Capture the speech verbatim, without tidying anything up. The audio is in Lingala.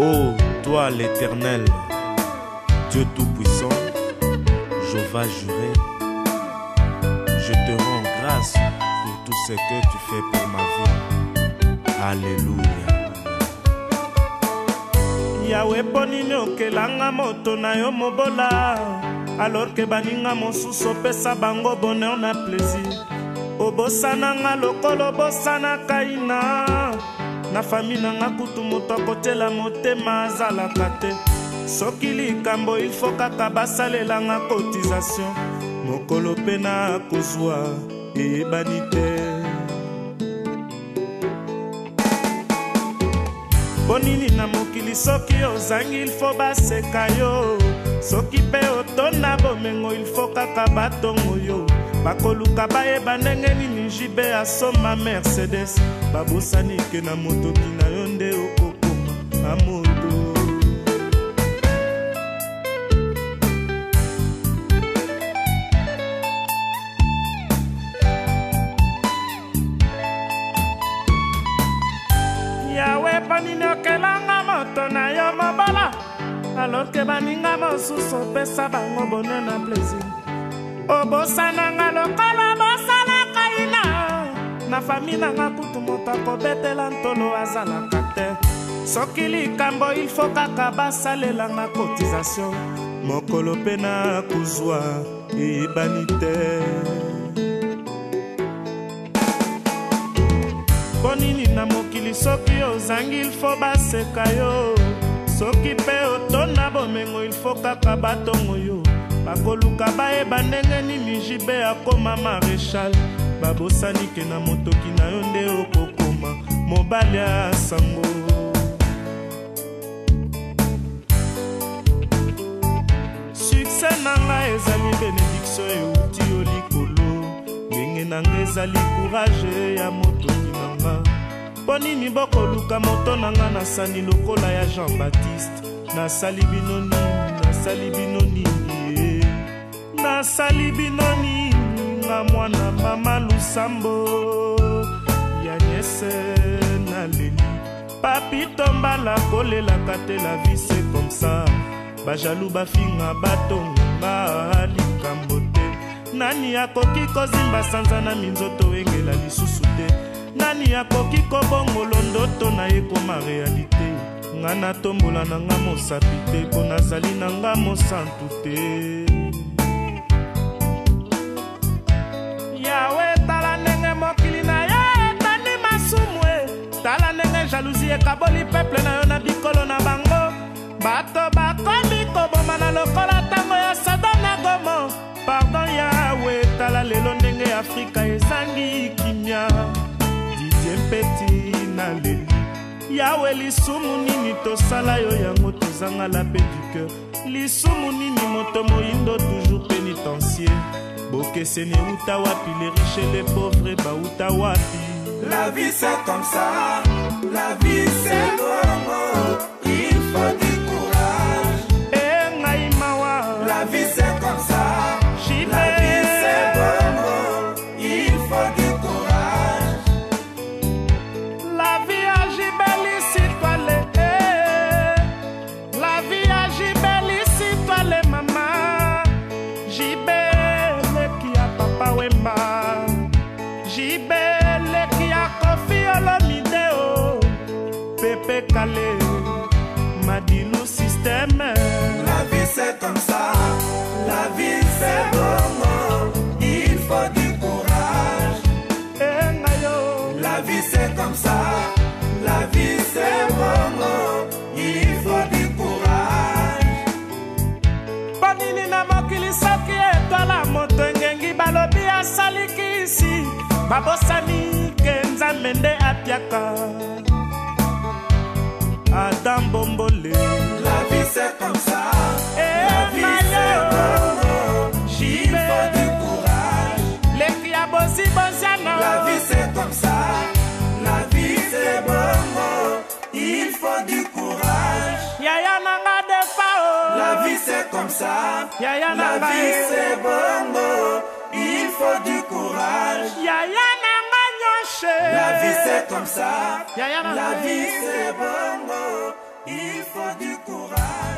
Ô toi l'Éternel, Dieu Tout-Puissant, je vais jurer, je te rends grâce pour tout ce que tu fais pour ma vie. Alléluia. Yahweh ponini okelanga moto na yo mobola, alors que baninga mosusu opesa bango bonheur na plaisir. Obosananga lokolo bosana kaina, na fami nanga kutu moto akotela motema azalaka te. Soki likambo il faut kaka basalelanga cotisation, mokolo mpe na kozwa eyebani te. Bonini na mokili soki ozangi il faut baseka yo, soki mpe otonda bomengo il faut kaka batongo yo. Bakoluka bayeba ndenge nini jibe asoma Mercedes, babosani ke na motoki na yo nde okokoma amoto. Yahweh panini okelanga moto na yo mobola, alors ke baninga mosusu opesa bango bonheur na plaisir. Obosananga lokolo bosala kaina, na fami nanga kutu moto akobetela ntolo azalaka te. Soki likambo il faut kaka basalelanga cotisation, mokolo mpe na kozwa eyebani te. Bonini na mokili soki ozangi il faut baseka yo, soki mpe otonda bomengo il faut kaka batongo yo. Bakoluka bayeba ndenge nini jibe akoma maréchal, babosani ke na motoki na yo nde okokoma mobali ya sango. Succès nanga ezali bénédiction euti yo likolo, ndenge nanga ezali courage ya motoki nanga. Ponini bokoluka moto nanga nasani lokola ya Jean-Baptiste, nasali bino nini, nasali bino nini, nasali bino nini, nga mwana mama Lusambo ya nyese na leli. Papi tombala kolelaka te, la vie c'est comme ça, bajalou bafinga batonga likambo te. Nani akoki kozimba sanza na minzoto engela lisusu te, nani akoki kobongolo ndoto na ye koma realite. Nga natombola nanga mosapi te, po nazali nanga mosantu te. Yahweh tala ndenge mokili na yo etandi masumu e, tala ndenge jalousie ekaboli peuple na yo na bikolo na bango. Bato bakomi koboma na lokola tango ya Sodome na Gomore. Pardon Yahweh, tala lelo ndenge Afrika ezangi kimia. Didier Mpeti na leli Yahweh, lisumu nini tosala yo yango tozanga la paix du cœur. Lisumu nini moto moyindo toujours pénitencier. Bokeseni uta wapi, les riches et les pauvres bauta wapi. La vie c'est comme ça, la vie c'est bon, il faut du courage. Eh ngai mawa, la vie c'est comme ça, Jibe. La vie c'est bon, il faut du courage. La vie a Jibeli si toi le eh. La vie a Jibeli si toi le maman. Jibeli qui a papa wemba, Jibeli qui a Kofi Olomideo, Pepe Kale, Madilu système. La vie c'est comme ça, la vie c'est bon, il faut du courage. Eh ngayo, la vie c'est comme ça, la vie c'est bon, il faut du courage. Panini na mokili soki etwala moto ngengi balobi asaliki isi, babosani ke nzambe nde apiaka. Adam Bombole, la vie c'est comme ça, eh, la vie c'est bon, il faut du courage. Leki ya bosi bosiana, la vie c'est comme ça, la vie c'est bon, il faut du courage. Yaya nanga defao, la vie c'est comme ça, Yaya la nanga vie c'est bon, il faut du courage. Yaya nanga nyoshe, la vie c'est comme ça, Yaya nanga la vie c'est bon, il faut du courage.